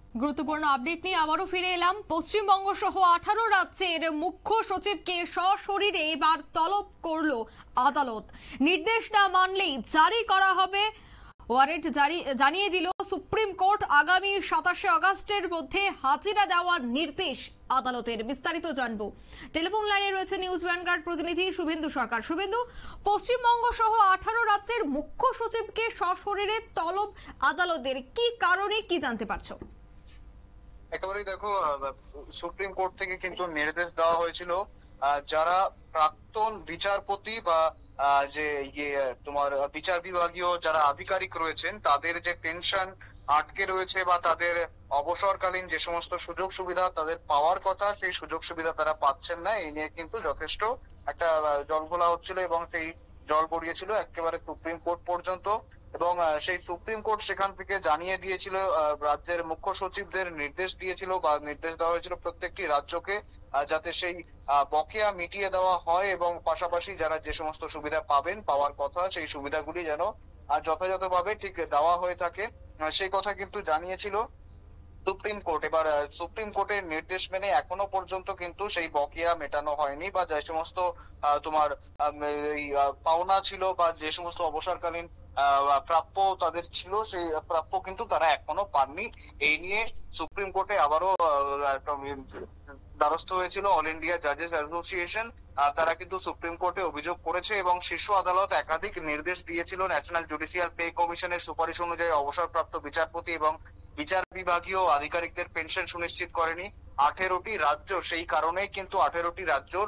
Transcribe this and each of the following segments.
গুরুত্বপূর্ণ আপডেট নিয়ে আবারও ফিরে এলাম। পশ্চিমবঙ্গ সহ 18 রাজ্যের মুখ্য সচিবকে সশরীরে এবার তলব করল আদালত। নির্দেশ না মানলেই জারি করা হবে ওয়ারেন্ট। জানিয়ে দিল সুপ্রিম কোর্ট। আগামী 27শে আগস্টের মধ্যে হাজিরা দেওয়ার নির্দেশ আদালতের। বিস্তারিত জানবো, টেলিফোন লাইনে রয়েছে নিউজ ভ্যানগার্ড প্রতিনিধি শুভেন্দু সরকার। শুভেন্দু, পশ্চিমবঙ্গ সহ 18 রাজ্যের মুখ্য সচিবকে সশরীরে তলব আদালতের, কি কারণে, কি জানতে পারছো? একেবারেই দেখো, সুপ্রিম কোর্ট থেকে কিন্তু নির্দেশ দেওয়া হয়েছিল যারা প্রাক্তন বিচারপতি বা যে তোমার বিচার বিভাগীয় যারা আধিকারিক রয়েছেন তাদের যে পেনশন আটকে রয়েছে বা তাদের অবসরকালীন যে সমস্ত সুযোগ সুবিধা তাদের পাওয়ার কথা সেই সুযোগ সুবিধা তারা পাচ্ছেন না। এই নিয়ে কিন্তু যথেষ্ট একটা জলঘোলা হচ্ছিল এবং সেই জল গড়িয়েছিল একেবারে সুপ্রিম কোর্ট পর্যন্ত। এবং সেই সুপ্রিম কোর্ট সেখান থেকে জানিয়ে দিয়েছিল, রাজ্যের মুখ্য সচিবদের নির্দেশ দিয়েছিল বা নির্দেশ দেওয়া হয়েছিল প্রত্যেকটি রাজ্যকে যাতে সেই বকেয়া মিটিয়ে দেওয়া হয় এবং পাশাপাশি যারা যে সমস্ত সুবিধা পাওয়ার কথা সেই সুবিধাগুলি যেন যথাযথভাবে ঠিক দেওয়া হয়ে থাকে, সেই কথা কিন্তু জানিয়েছিল সুপ্রিম কোর্ট। এবার সুপ্রিম কোর্টের নির্দেশ মেনে এখনো পর্যন্ত কিন্তু সেই বকেয়া মেটানো হয়নি বা যে সমস্ত তোমার এই পাওনা ছিল বা যে সমস্ত অবসরকালীন প্রাপ্য তাদের ছিল সেই প্রাপ্য কিন্তু তারা এখনো পাননি। এই নিয়ে সুপ্রিম কোর্টে আবারও একটা দ্বারস্থ হয়েছিল অল ইন্ডিয়া জাজেস অ্যাসোসিয়েশন। তারা কিন্তু সুপ্রিম কোর্টে অভিযোগ করেছে এবং শীর্ষ আদালত একাধিক নির্দেশ দিয়েছিল ন্যাশনাল জুডিশিয়াল পে কমিশনের সুপারিশ অনুযায়ী অবসরপ্রাপ্ত বিচারপতি এবং বিচার বিভাগীয় আধিকারিকদের পেনশন সুনিশ্চিত করেনি 18টি রাজ্য। সেই কারণেই কিন্তু 18টি রাজ্যর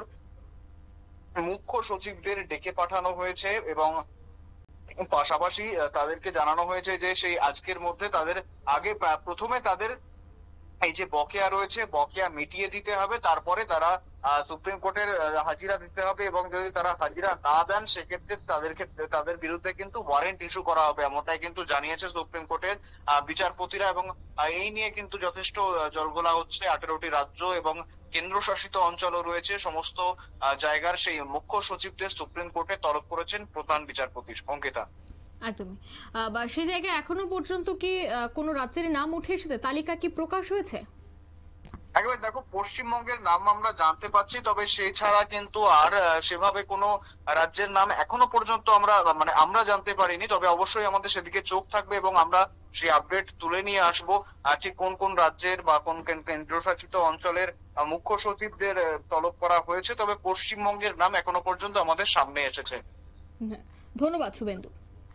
মুখ্য সচিবদের ডেকে পাঠানো হয়েছে এবং পাশাপাশি তাদেরকে জানানো হয়েছে যে সেই আজকের মধ্যে তাদের আগে প্রথমে তাদের এই যে বকেয়া রয়েছে বকেয়া মিটিয়ে দিতে হবে, তারপরে তারা সুপ্রিম কোর্টের হাজিরা দিতে হবে এবং যদি তারা হাজিরা না দেন সেক্ষেত্রে তাদের বিরুদ্ধে কিন্তু ওয়ারেন্ট ইস্যু করা হবে, এমনটাই কিন্তু জানিয়েছে সুপ্রিম কোর্টের বিচারপতিরা। এবং এই নিয়ে কিন্তু যথেষ্ট জলঘোলা হচ্ছে 18টি রাজ্য এবং কেন্দ্রশাসিত অঞ্চলও রয়েছে। সমস্ত জায়গার সেই মুখ্য সচিবদের সুপ্রিম কোর্টে তলব করেছেন প্রধান বিচারপতি। অঙ্কিতা, একদমই। বা সেই জায়গায় এখনো পর্যন্ত কি কোনো রাজ্যের নাম উঠে এসেছে? তালিকা কি প্রকাশ হয়েছে? একেবারে দেখো, পশ্চিমবঙ্গের নাম আমরা জানতে পারছি, তবে সেই ছাড়া কিন্তু আর সেভাবে কোনো রাজ্যের নাম এখনো পর্যন্ত আমরা জানতে পারিনি। তবে অবশ্যই আমাদের সেদিকে চোখ থাকবে এবং আমরা সেই আপডেট তুলে নিয়ে আসবো ঠিক কোন কোন রাজ্যের বা কোন কেন্দ্রশাসিত অঞ্চলের মুখ্য সচিবদের তলব করা হয়েছে। তবে পশ্চিমবঙ্গের নাম এখনো পর্যন্ত আমাদের সামনে এসেছে। ধন্যবাদ শুভেন্দু।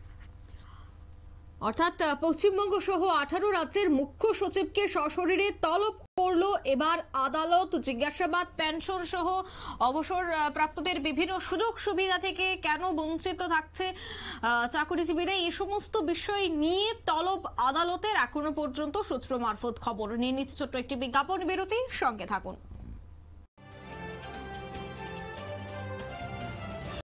অর্থাৎ পশ্চিমবঙ্গ সহ 18 রাজ্যের মুখ্য সচিবকে সশরীরে তলব করলো এবার আদালত। জিজ্ঞাসাবাদ, পেনশন সহ অবসর প্রাপ্তদের বিভিন্ন সুযোগ সুবিধা থেকে কেন বঞ্চিত থাকছে চাকরিজীবীরা, এই সমস্ত বিষয় নিয়ে তলব আদালতের এখনো পর্যন্ত সূত্র মারফত খবর। নিয়ে নিচ্ছে ছোট্ট একটি বিজ্ঞাপন বিরতি, সঙ্গে থাকুন।